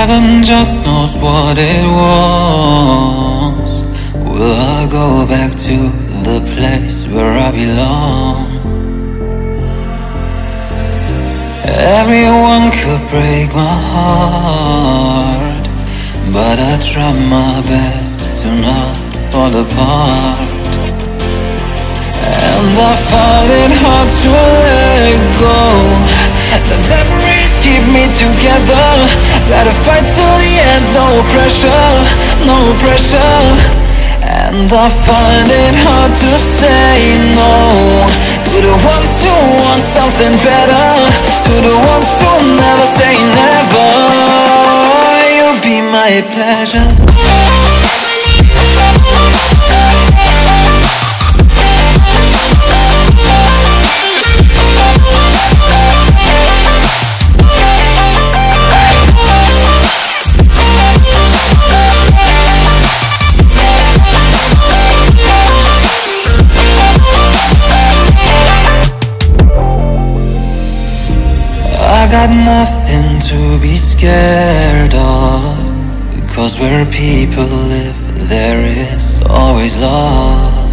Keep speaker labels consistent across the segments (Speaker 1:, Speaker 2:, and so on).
Speaker 1: Heaven just knows what it wants. Will I go back to the place where I belong? Everyone could break my heart, but I try my best to not fall apart. And I find it hard to let go. The memories keep me together. Gotta fight till the end, no pressure, no pressure. And I find it hard to say no to the ones who want something better, to the ones who never say never. You'll be my pleasure. I got nothing to be scared of, because where people live, there is always love.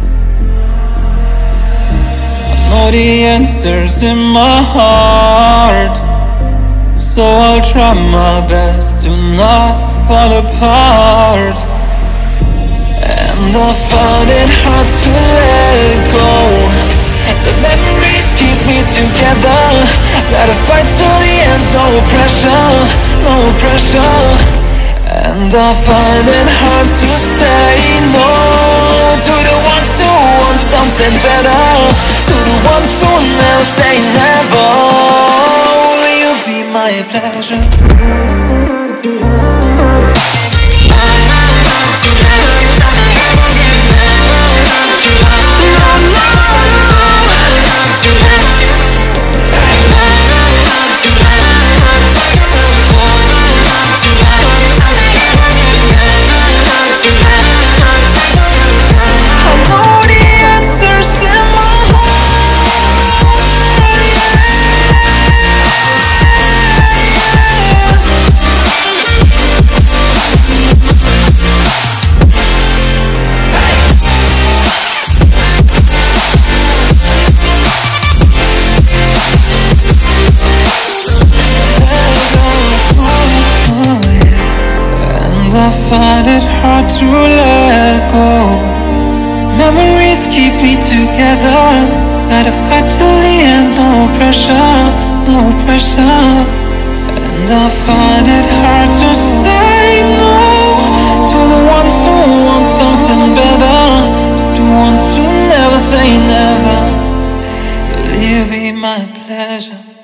Speaker 1: I know the answers in my heart, so I'll try my best to not fall apart. And I find it hard to let go. The memories keep me together. Gotta fight till the end, no pressure, no pressure. And I find it hard to say no to the ones who want something better, to the ones who never say never. Will you be my pleasure? I find it hard to let go. Memories keep me together. Gotta fight till the end, no pressure, no pressure. And I find it hard to say no to the ones who want something better, the ones who never say never. Will you be my pleasure?